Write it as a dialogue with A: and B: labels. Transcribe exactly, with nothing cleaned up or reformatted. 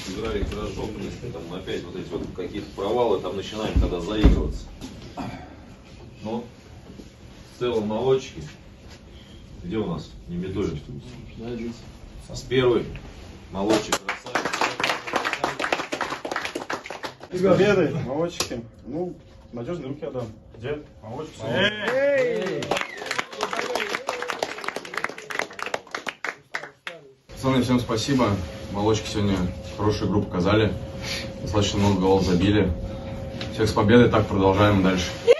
A: играли хорошо, в принципе, там опять вот эти вот какие-то провалы, там начинаем когда заигрываться. Но в целом молодчики. Где у нас? Не Медулин. С первой молодчик красавец.
B: С победой, молодчики. Ну, надежные руки отдам. Дед, молодчик.
C: Пацаны, всем спасибо. Молодчики сегодня хорошую игру показали. Достаточно много голов забили. Всех с победой, так продолжаем дальше.